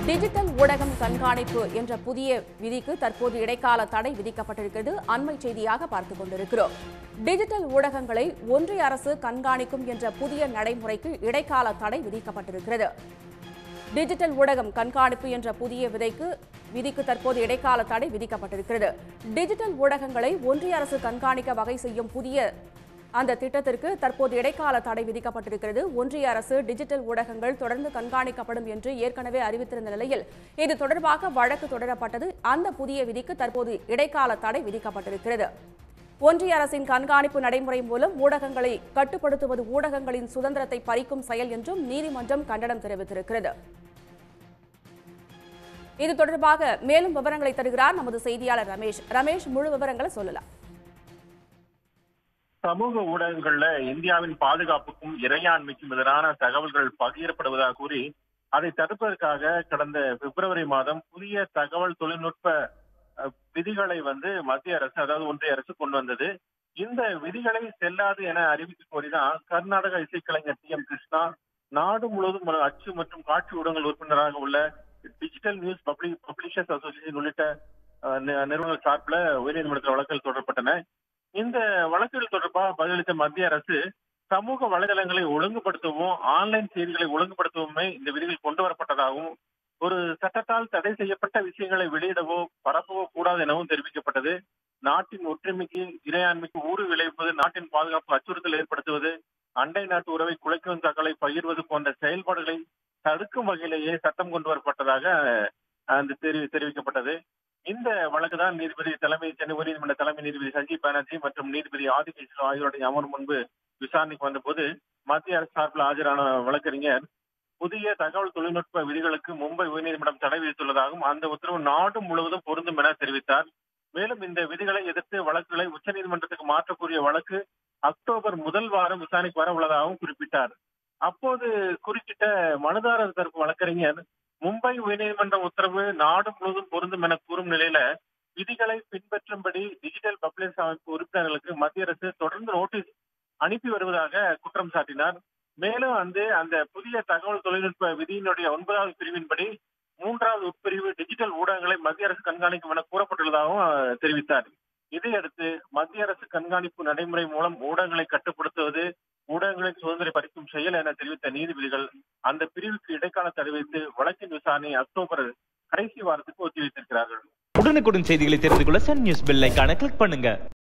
Digital ஊடகம் கண்காணிப்பு என்ற புதிய விதிக்கு தற்போது இடைக்கால தடை விதிக்கப்பட்டிருக்கிறது. அண்மை செய்தியாக பார்த்துக் கொண்டிருக்கிறோம். டிஜிட்டல் ஊடகங்களை ஒன்றிய அரசு கண்காணிக்கும் என்ற புதிய நடைமுறைக்கு இடைக்கால தடை விதிக்கப்பட்டிருக்கிறது. டிஜிட்டல் ஊடகம் கண்காணிப்பு என்ற புதிய விதிக்கு தற்போது இடைக்கால தடை விதிக்கப்பட்டிருக்கிறது. டிஜிட்டல் ஊடகங்களை ஒன்றிய அரசு கண்காணிக்க வகை செய்யும் புதிய அந்த திட்டத்திற்கு தற்போது இடைக்கால தடை விதிக்கப்பட்டிருக்கிறது. ஒன்றிய அரசு டிஜிட்டல் ஊடகங்கள் தொடர்ந்து கண்காணிக்கப்படும் என்று ஏற்கனவே அறிவித்திருந்த நிலையில் இது தொடர்பாக வழக்கு தொடரப்பட்டது. அந்த புதிய விதிக்கு தற்போது இடைக்கால தடை விதிக்கப்பட்டிருக்கிறது. ஒன்றிய அரசின் கண்காணிப்பு நடைமுறை மூலம் ஊடகங்களை கட்டுப்படுத்துவது ஊடகங்களின் சுதந்திரத்தை பறிக்கும் செயல் என்றும் நீதிமன்றம் கண்டனம் தெரிவித்திருக்கிறது. இது தொடர்பாக மேலும் விவரங்களை தருகிறார் நமது செய்தியாளர் ரமேஷ். ரமேஷ், முழு விவரங்களை சொல்லலாம். சமூக ஊடகங்கள்ல இந்தியாவின் பாதுகாப்புக்கும் இறையாண்மைக்கும் எதிரான தகவல்கள் பகிரப்படுவதாக கூறி அதை தடுப்பதற்காக கடந்த பிப்ரவரி மாதம் புதிய தகவல் தொழில்நுட்ப விதிகளை மத்திய அரசு, அதாவது ஒன்றிய அரசு கொண்டு வந்தது. இந்த விதிகளை செல்லாது என அறிவிக்க கோரிதான் கர்நாடக இசைக்கலைஞர் டி.எம். கிருஷ்ணா நாடு முழுவதும் அச்சு மற்றும் காட்சி ஊடகங்கள் உறுப்பினராக உள்ள டிஜிட்டல் நியூஸ் பப்ளிஷர்ஸ் அசோசியேஷன் உள்ளிட்ட நிறுவனங்கள் சார்பில் உயர்நீதிமன்றத்தில் வழக்குகள் தொடரப்பட்டன. இந்த வழக்குகள் தொடர்பாக பதிலளித்த மத்திய அரசு சமூக வலைதளங்களை ஒழுங்குபடுத்தவும் ஆன்லைன் செய்திகளை ஒழுங்குபடுத்தவுமே இந்த விதிகள் கொண்டு வரப்பட்டதாகவும் ஒரு சட்டத்தால் தடை செய்யப்பட்ட விஷயங்களை வெளியிடவோ பரப்பவோ கூடாது எனவும் தெரிவிக்கப்பட்டது. நாட்டின் ஒற்றுமைக்கு இறையாண்மைக்கு ஊறு விளைவிப்பது, நாட்டின் பாதுகாப்பு அச்சுறுத்தல் ஏற்படுத்துவது, அண்டை நாட்டு உறவை குலைக்கும் தகவலை பகிர்வது போன்ற செயல்பாடுகளை தடுக்கும் வகையிலேயே சட்டம் கொண்டு வரப்பட்டதாக தெரிவிக்கப்பட்டது. இந்த வழக்கு தான் சென்னை உயர்நீதிமன்ற தலைமை நீதிபதி சஞ்சீப் பானர்ஜி மற்றும் நீதிபதி ஆதிகேசவ ஆகியோருடைய அமர்வு முன்பு விசாரணைக்கு வந்தபோது மத்திய அரசு சார்பில் ஆஜரான வழக்கறிஞர் புதிய தகவல் தொழில்நுட்ப விதிகளுக்கு மும்பை உயர்நீதிமன்றம் தடை விதித்துள்ளதாகவும் அந்த உத்தரவு நாடு முழுவதும் பொருந்தும் என தெரிவித்தார். மேலும் இந்த விதிகளை எதிர்த்து வழக்குகளை உச்சநீதிமன்றத்துக்கு மாற்றக்கூடிய வழக்கு அக்டோபர் முதல் வாரம் விசாரணைக்கு வர உள்ளதாகவும் குறிப்பிட்டார். அப்போது குறுக்கிட்ட மனுதாரர் தரப்பு வழக்கறிஞர் மும்பை உயர்நீதிமன்ற உத்தரவு நாடு முழுவதும் பொருந்தும் என கூறும் நிலையில விதிகளை பின்பற்றும்படி டிஜிட்டல் பப்ளிஷ் அமைப்பு உறுப்பினர்களுக்கு மத்திய அரசு தொடர்ந்து நோட்டீஸ் அனுப்பி வருவதாக குற்றம் சாட்டினார். மேலும் அந்த புதிய தகவல் தொழில்நுட்ப விதியினுடைய 9வது பிரிவின்படி 3வது உட்பிரிவு டிஜிட்டல் ஊடகங்களை மத்திய அரசு கண்காணிக்கும் என கூறப்பட்டுள்ளதாகவும் தெரிவித்தார். இதையடுத்து மத்திய அரசு கண்காணிப்பு நடைமுறை மூலம் ஊடகங்களை கட்டுப்படுத்துவது ஊடகங்களின் சுதந்திரம் பறிக்கும் செயல் என தெரிவித்த நீதிபதிகள் அந்த பிரிவுக்கு இடைக்கால தடை வைத்து வழக்கின் விசாரணை அக்டோபர் கடைசி வாரத்துக்கு ஒத்திவைத்திருக்கிறார்கள். உடனுக்குடன் செய்திகளை தெரிந்து கொள்ள சன் நியூஸ் பெல் ஐகானை கிளிக் பண்ணுங்க.